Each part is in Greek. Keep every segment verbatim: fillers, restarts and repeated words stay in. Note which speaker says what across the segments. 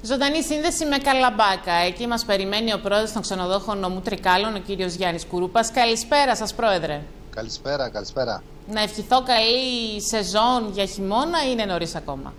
Speaker 1: Ζωντανή σύνδεση με Καλαμπάκα. Εκεί μας περιμένει ο πρόεδρος των ξενοδόχων νομού Τρικάλων, ο κύριος Γιάννης Κουρούπας. Καλησπέρα σας, πρόεδρε.
Speaker 2: Καλησπέρα, καλησπέρα.
Speaker 1: Να ευχηθώ καλή σεζόν για χειμώνα ή είναι νωρίς ακόμα?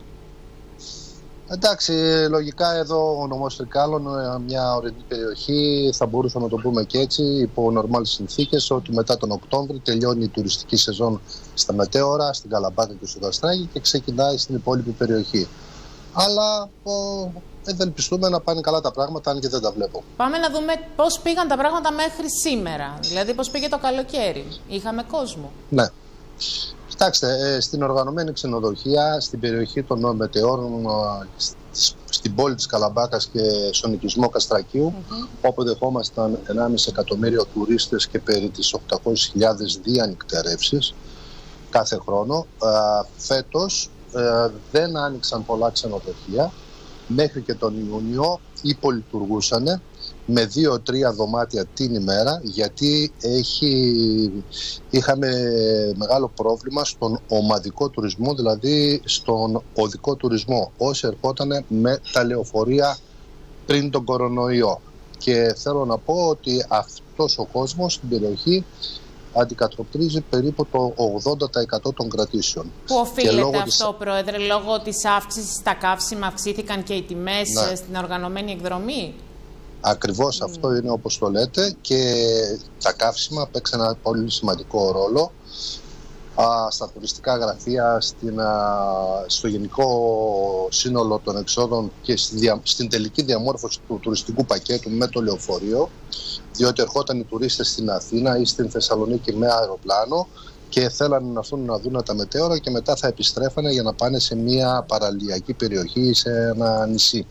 Speaker 2: Εντάξει, λογικά εδώ ο νομός Τρικάλων, μια ορεινή περιοχή, θα μπορούσαμε να το πούμε και έτσι, υπό νορμάλ συνθήκες, ότι μετά τον Οκτώβριο τελειώνει η τουριστική σεζόν στα μετέωρα, στην Καλαμπάκα και στο Καστράκι και ξεκινάει στην υπόλοιπη περιοχή. Αλλά ο, ευελπιστούμε να πάνε καλά τα πράγματα, αν και δεν τα βλέπω.
Speaker 1: Πάμε να δούμε πώς πήγαν τα πράγματα μέχρι σήμερα. Δηλαδή πώς πήγε το καλοκαίρι. Είχαμε κόσμο?
Speaker 2: Ναι. Κοιτάξτε, στην οργανωμένη ξενοδοχεία, στην περιοχή των μετεώρων, στην πόλη της Καλαμπάκας και στον οικισμό Καστρακίου, mm-hmm. όπου δεχόμασταν ενάμιση εκατομμύριο τουρίστες και περί τις οκτακόσιες χιλιάδες διανυκτερεύσεις κάθε χρόνο. Φέτος δεν άνοιξαν πολλά ξενοδοχεία. Μέχρι και τον Ιούνιο υπολειτουργούσαν με δύο-τρία δωμάτια την ημέρα, γιατί έχει, είχαμε μεγάλο πρόβλημα στον ομαδικό τουρισμό, δηλαδή στον οδικό τουρισμό, όσοι ερχόταν με τα λεωφορεία πριν τον κορονοϊό. Και θέλω να πω ότι αυτός ο κόσμος στην περιοχή αντικατοπτρίζει περίπου το ογδόντα τοις εκατό των κρατήσεων.
Speaker 1: Πού οφείλεται αυτό, της... Πρόεδρε, λόγω της αύξησης στα καύσιμα αυξήθηκαν και οι τιμές, ναι, στην οργανωμένη εκδρομή? Ακριβώς
Speaker 2: mm. αυτό είναι όπως το λέτε, και τα καύσιμα παίξαν ένα πολύ σημαντικό ρόλο α, στα τουριστικά γραφεία, στην, α, στο γενικό σύνολο των εξόδων και στη δια, στην τελική διαμόρφωση του τουριστικού πακέτου με το λεωφορείο, διότι ερχόταν οι τουρίστες στην Αθήνα ή στην Θεσσαλονίκη με αεροπλάνο και θέλανε να έρθουν να δουν τα μετέωρα και μετά θα επιστρέφανε για να πάνε σε μια παραλιακή περιοχή ή σε ένα νησί.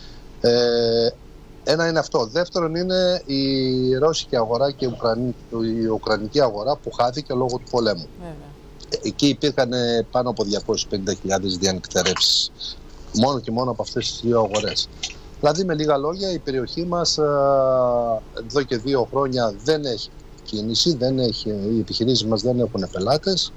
Speaker 2: Ε, ένα είναι αυτό. Δεύτερον είναι η ρώσικη αγορά και η, Ουκρανική, η ουκρανική αγορά που χάθηκε λόγω του πολέμου. Βέβαια. Εκεί υπήρχαν πάνω από διακόσιες πενήντα χιλιάδες διανυκτερεύσεις. Μόνο και μόνο από αυτές τις δύο αγορές. Δηλαδή, με λίγα λόγια, η περιοχή μας εδώ και δύο χρόνια δεν έχει κίνηση, δεν έχει, οι επιχειρήσεις μας δεν έχουν πελάτες,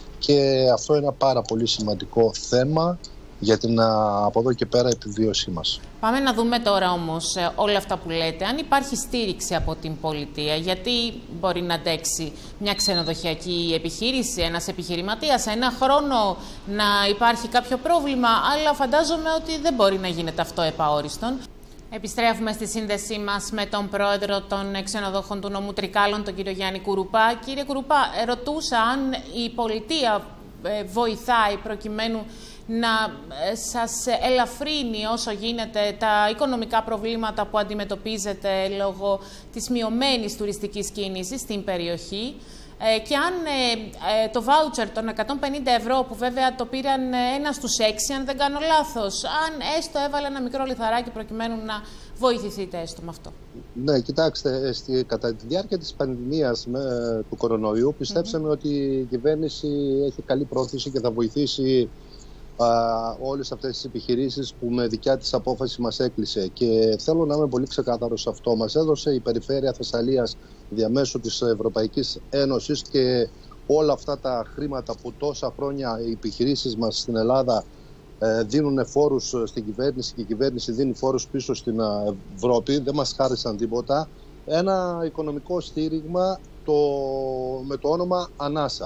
Speaker 2: και αυτό είναι ένα πάρα πολύ σημαντικό θέμα για την από εδώ και πέρα επιβίωσή μας.
Speaker 1: Πάμε να δούμε τώρα όμως όλα αυτά που λέτε. Αν υπάρχει στήριξη από την πολιτεία, γιατί μπορεί να αντέξει μια ξενοδοχειακή επιχείρηση, ένας επιχειρηματίας, ένα χρόνο να υπάρχει κάποιο πρόβλημα, αλλά φαντάζομαι ότι δεν μπορεί να γίνεται αυτό επαόριστον. Επιστρέφουμε στη σύνδεσή μας με τον πρόεδρο των ξενοδόχων του νομού Τρικάλων, τον κύριο Γιάννη Κουρούπα. Κύριε Κουρούπα, ρωτούσα αν η πολιτεία βοηθάει προκειμένου να σας ελαφρύνει όσο γίνεται τα οικονομικά προβλήματα που αντιμετωπίζετε λόγω της μειωμένης τουριστικής κίνησης στην περιοχή, και αν το βάουτσερ των εκατόν πενήντα ευρώ, που βέβαια το πήραν ένα στους έξι, αν δεν κάνω λάθος, αν έστω έβαλε ένα μικρό λιθαράκι προκειμένου να βοηθηθείτε έστω με αυτό.
Speaker 2: Ναι, κοιτάξτε, στη, κατά τη διάρκεια της πανδημίας με, του κορονοϊού πιστέψαμε mm-hmm. ότι η κυβέρνηση έχει καλή πρόθεση και θα βοηθήσει α, όλες αυτές τις επιχειρήσεις που με δικιά της απόφαση μας έκλεισε. Και θέλω να είμαι πολύ ξεκάθαρος σε αυτό. Μας έδωσε η Περιφέρεια Θεσσαλίας διαμέσου της Ευρωπαϊκής Ένωσης, και όλα αυτά τα χρήματα που τόσα χρόνια οι επιχειρήσεις μας στην Ελλάδα ε, δίνουν φόρους στην κυβέρνηση και η κυβέρνηση δίνει φόρους πίσω στην Ευρώπη, δεν μας χάρισαν τίποτα. Ένα οικονομικό στήριγμα το, με το όνομα Ανάσα.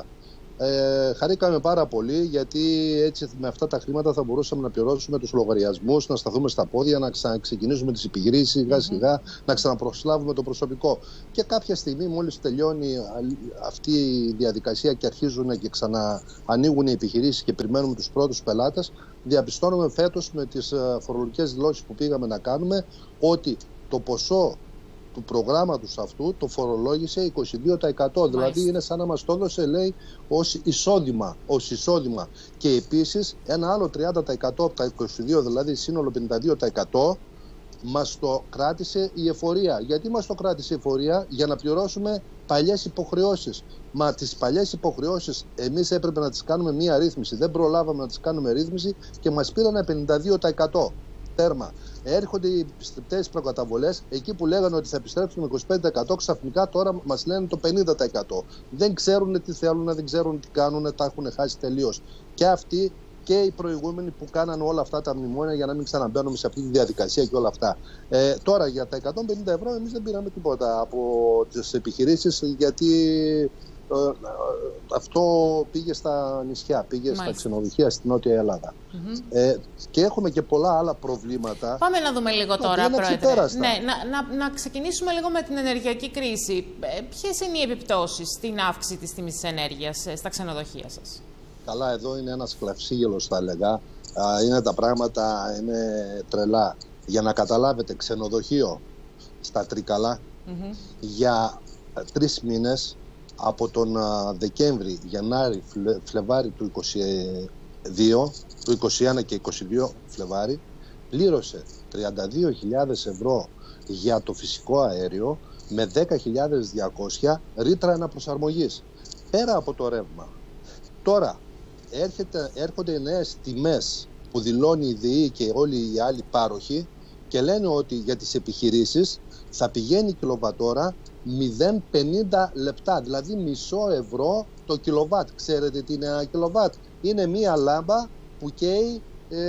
Speaker 2: Ε, χαρήκαμε πάρα πολύ, γιατί έτσι με αυτά τα χρήματα θα μπορούσαμε να πληρώσουμε τους λογαριασμούς, να σταθούμε στα πόδια, να ξαναξεκινήσουμε τις επιχειρήσεις σιγά σιγά, mm-hmm. να ξαναπροσλάβουμε το προσωπικό. Και κάποια στιγμή, μόλις τελειώνει αυτή η διαδικασία και αρχίζουν και ξαναανοίγουν οι επιχειρήσεις και περιμένουμε τους πρώτους πελάτες, διαπιστώνουμε φέτος με τις φορολογικές δηλώσεις που πήγαμε να κάνουμε ότι το ποσό του προγράμματος αυτού το φορολόγησε είκοσι δύο τοις εκατό. Μάλιστα. Δηλαδή είναι σαν να μας το έδωσε, λέει, ως εισόδημα, ως εισόδημα. Και επίσης ένα άλλο τριάντα τοις εκατό από τα είκοσι δύο, δηλαδή σύνολο πενήντα δύο τοις εκατό, μας το κράτησε η εφορία. Γιατί μας το κράτησε η εφορία? Για να πληρώσουμε παλιές υποχρεώσεις. Μα τις παλιές υποχρεώσεις εμείς έπρεπε να τις κάνουμε μία ρύθμιση. Δεν προλάβαμε να τις κάνουμε ρύθμιση και μας πήραν πενήντα δύο τοις εκατό. Τέρμα. Έρχονται οι πιστεπτές προκαταβολές, εκεί που λέγανε ότι θα επιστρέψουν με είκοσι πέντε τοις εκατό, ξαφνικά τώρα μας λένε το πενήντα τοις εκατό. Δεν ξέρουν τι θέλουν, δεν ξέρουν τι κάνουν, τα έχουν χάσει τελείως. Και αυτοί και οι προηγούμενοι που κάνανε όλα αυτά τα μνημόνια για να μην ξαναμπαίνουμε σε αυτή τη διαδικασία και όλα αυτά. Ε, τώρα για τα εκατόν πενήντα ευρώ εμείς δεν πήραμε τίποτα από τις επιχειρήσεις, γιατί ε, ε, αυτό πήγε στα νησιά, πήγε Μάλιστα. στα ξενοδοχεία στην Νότια Ελλάδα. Mm-hmm. ε, και έχουμε και πολλά άλλα προβλήματα.
Speaker 1: Πάμε να δούμε λίγο τώρα, Πρόεδρε. Ναι, να, να, να ξεκινήσουμε λίγο με την ενεργειακή κρίση. Ε, ποιες είναι οι επιπτώσεις στην αύξηση της τιμής της ενέργειας ε, στα ξενοδοχεία σας?
Speaker 2: Καλά, εδώ είναι ένας κλαυσίγελος, θα έλεγα. Είναι τα πράγματα, είναι τρελά. Για να καταλάβετε, ξενοδοχείο στα Τρίκαλα mm-hmm. για τρεις μήνες, από τον Δεκέμβρη, Γενάρη, Φλε, Φλεβάρι του είκοσι δύο, του είκοσι ένα και είκοσι δύο Φλεβάρι, πλήρωσε τριάντα δύο χιλιάδες ευρώ για το φυσικό αέριο με δέκα χιλιάδες διακόσια ρήτρα αναπροσαρμογής. Πέρα από το ρεύμα. Τώρα, Έρχεται, έρχονται οι νέες τιμές που δηλώνει η ΔΕΗ και όλοι οι άλλοι πάροχοι και λένε ότι για τις επιχειρήσεις θα πηγαίνει η κιλοβατόρα μηδέν κόμμα πενήντα λεπτά, δηλαδή μισό ευρώ το κιλοβάτ. Ξέρετε τι είναι ένα κιλοβάτ? Είναι μία λάμπα που καίει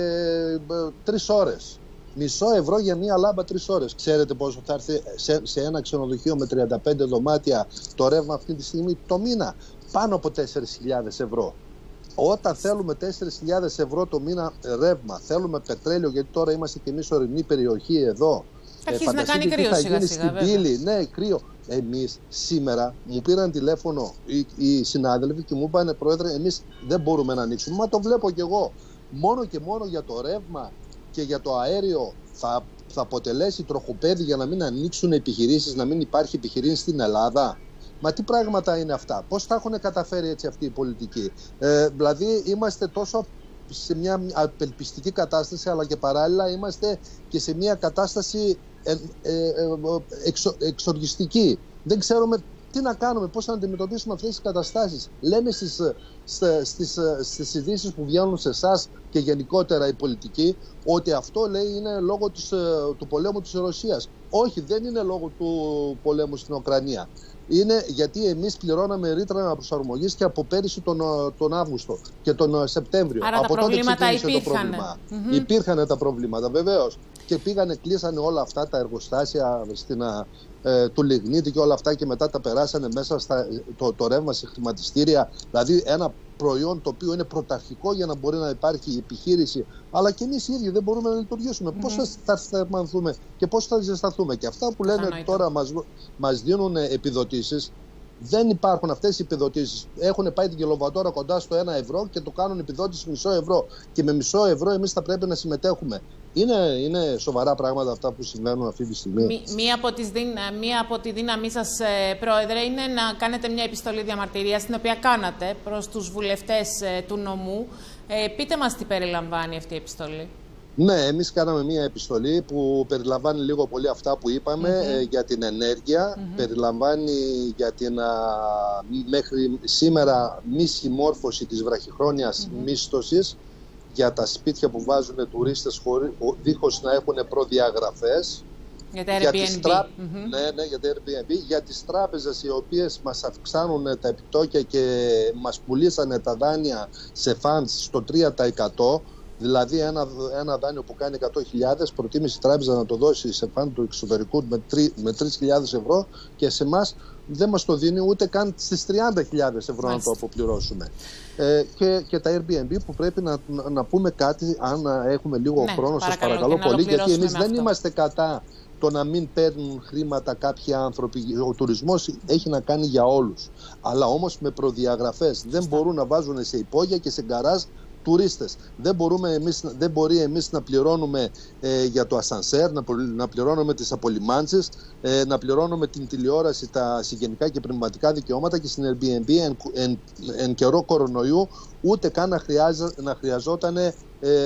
Speaker 2: ε, τρεις ώρες. Μισό ευρώ για μία λάμπα τρεις ώρες. Ξέρετε πόσο θα έρθει σε, σε ένα ξενοδοχείο με τριάντα πέντε δωμάτια το ρεύμα αυτή τη στιγμή το μήνα? Πάνω από τέσσερις χιλιάδες ευρώ. Όταν θέλουμε τέσσερις χιλιάδες ευρώ το μήνα ρεύμα, θέλουμε πετρέλαιο, γιατί τώρα είμαστε και εμείς ορεινή περιοχή εδώ.
Speaker 1: Αρχίζει ε, να κάνει κρύο σιγά σιγά, βέβαια.
Speaker 2: Πύλη. Ναι, κρύο. Εμείς σήμερα μου πήραν τηλέφωνο οι, οι συνάδελφοι και μου είπαν, Πρόεδρε, εμείς δεν μπορούμε να ανοίξουμε. Μα το βλέπω κι εγώ. Μόνο και μόνο για το ρεύμα και για το αέριο θα, θα αποτελέσει τροχοπέδι για να μην ανοίξουν επιχειρήσεις, να μην υπάρχει επιχειρήσεις στην Ελλάδα. Μα τι πράγματα είναι αυτά? Πώς τα έχουν καταφέρει έτσι αυτοί οι πολιτικοί? Ε, δηλαδή είμαστε τόσο σε μια απελπιστική κατάσταση, αλλά και παράλληλα είμαστε και σε μια κατάσταση ε, ε, ε, εξο, εξοργιστική. Δεν ξέρουμε τι να κάνουμε, πώς να αντιμετωπίσουμε αυτές τις καταστάσεις. Λέμε στις, στις, στις ειδήσεις που βγαίνουν σε εσάς και γενικότερα οι πολιτικοί ότι αυτό, λέει, είναι λόγω της, του πολέμου της Ρωσίας. Όχι, δεν είναι λόγω του πολέμου στην Ουκρανία. Είναι γιατί εμείς πληρώναμε ρήτρα αναπροσαρμογής και από πέρυσι τον, τον Αύγουστο και τον Σεπτέμβριο.
Speaker 1: Άρα
Speaker 2: από
Speaker 1: τα προβλήματα υπήρχαν.
Speaker 2: Το πρόβλημα.
Speaker 1: Mm-hmm.
Speaker 2: Υπήρχαν τα προβλήματα, βεβαίως. Και πήγανε, κλείσανε όλα αυτά τα εργοστάσια στην, ε, του Λιγνίτη και όλα αυτά, και μετά τα περάσανε μέσα στα, το, το ρεύμα σε χρηματιστήρια. Δηλαδή ένα προϊόν το οποίο είναι πρωταρχικό για να μπορεί να υπάρχει η επιχείρηση, αλλά και εμείς οι ίδιοι δεν μπορούμε να λειτουργήσουμε. Mm-hmm. Πώς θα θερμανθούμε και πώς θα ζεσταθούμε? Και αυτά που λένε ότι τώρα μας, μας δίνουν επιδοτήσεις, δεν υπάρχουν αυτές οι επιδοτήσεις. Έχουν πάει την κιλοβατόρα κοντά στο ένα ευρώ και το κάνουν επιδότηση μισό ευρώ. Και με μισό ευρώ εμείς θα πρέπει να συμμετέχουμε. Είναι, είναι σοβαρά πράγματα αυτά που συμβαίνουν αυτή τη στιγμή.
Speaker 1: Μí, μία, από τις, μία από τη δύναμή σας, ε, Πρόεδρε, είναι να κάνετε μια επιστολή διαμαρτυρίας, την οποία κάνατε προς τους βουλευτές ε, του νομού. Ε, πείτε μας τι περιλαμβάνει αυτή η επιστολή.
Speaker 2: Ναι, εμείς κάναμε μια επιστολή που περιλαμβάνει λίγο πολύ αυτά που είπαμε mm-hmm. ε, για την ενέργεια, mm-hmm. περιλαμβάνει για την α, μέχρι σήμερα μη συμμόρφωση της βραχυχρόνιας mm-hmm. μίσθωσης για τα σπίτια που βάζουν τουρίστες χωρί, δίχως να έχουν προδιαγραφές.
Speaker 1: Για τα Airbnb. Για
Speaker 2: τρα...
Speaker 1: mm-hmm.
Speaker 2: Ναι, ναι, για τα Airbnb. Για τις τράπεζες οι οποίες μας αυξάνουν τα επιτόκια και μας πουλήσανε τα δάνεια σε funds στο τρία τοις εκατό. Δηλαδή ένα, ένα δάνειο που κάνει εκατό χιλιάδες, προτίμησε η τράπεζα να το δώσει σε φαν του εξωτερικού με, με τρεις χιλιάδες ευρώ, και σε εμάς δεν μας το δίνει ούτε καν στις τριάντα χιλιάδες ευρώ Μάλιστα. να το αποπληρώσουμε. Ε, και, και τα Airbnb που πρέπει να, να, να πούμε κάτι, αν έχουμε λίγο ναι, χρόνο, σας παρακαλώ πολύ, γιατί εμείς δεν αυτό. είμαστε κατά το να μην παίρνουν χρήματα κάποιοι άνθρωποι. Ο τουρισμός έχει να κάνει για όλους, αλλά όμως με προδιαγραφές. Δεν μπορούν να βάζουν σε υπόγεια και σε γκαράζ τουρίστες. Δεν, μπορούμε εμείς, δεν μπορεί εμείς να πληρώνουμε ε, για το ασανσέρ, να, να πληρώνουμε τις απολυμάνσεις, ε, να πληρώνουμε την τηλεόραση, τα συγγενικά και πνευματικά δικαιώματα, και στην Airbnb εν, εν, εν καιρό κορονοϊού ούτε καν να, χρειάζα, να χρειαζόταν ε,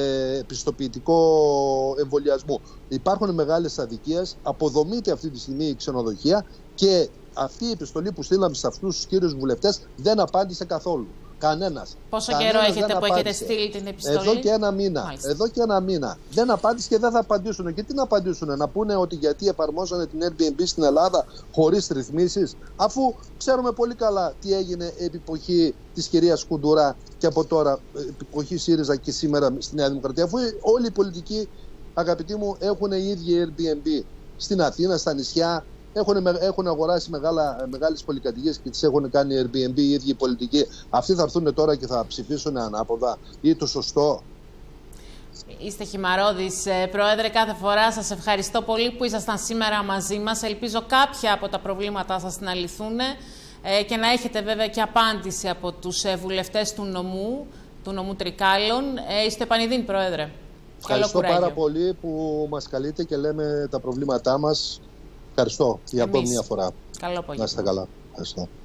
Speaker 2: πιστοποιητικό εμβολιασμού. Υπάρχουν μεγάλες αδικίες, αποδομείται αυτή τη στιγμή η ξενοδοχεία, και αυτή η επιστολή που στείλαμε σε αυτούς τους κύριους βουλευτές δεν απάντησε καθόλου. Κανένας.
Speaker 1: Πόσο
Speaker 2: Κανένας
Speaker 1: καιρό έχετε που
Speaker 2: απάντησε.
Speaker 1: έχετε στείλει την επιστολή?
Speaker 2: Εδώ και ένα μήνα.
Speaker 1: Μάλιστα.
Speaker 2: Εδώ και ένα μήνα. Δεν απάντησε και δεν θα απαντήσουν. Και τι να απαντήσουν, να πούνε ότι γιατί εφαρμόζανε την Airbnb στην Ελλάδα χωρίς ρυθμίσεις, αφού ξέρουμε πολύ καλά τι έγινε επί εποχή της κυρίας Κουντουρά και από τώρα εποχή ΣΥΡΙΖΑ και σήμερα στη Νέα Δημοκρατία, αφού όλοι οι πολιτικοί, αγαπητοί μου, έχουν οι ίδιοι Airbnb στην Αθήνα, στα νησιά. Έχουν, έχουν αγοράσει μεγάλα, μεγάλες πολυκατοικίες και τις έχουν κάνει Airbnb οι ίδιοι οι πολιτικοί. Αυτοί θα έρθουν τώρα και θα ψηφίσουν ανάποδα ή το σωστό?
Speaker 1: Είστε χυμαρώδης, Πρόεδρε, κάθε φορά. Σας ευχαριστώ πολύ που ήσασταν σήμερα μαζί μας. Ελπίζω κάποια από τα προβλήματά σας να λυθούν και να έχετε βέβαια και απάντηση από τους βουλευτές του νομού, του νομού Τρικάλων. Είστε επανειδήν, Πρόεδρε.
Speaker 2: Ευχαριστώ πάρα πολύ που μας καλείτε και λέμε τα προβλήματά μας. Ευχαριστώ για ακόμη μια φορά.
Speaker 1: Καλό απόγευμα.
Speaker 2: Να είστε καλά. Ευχαριστώ.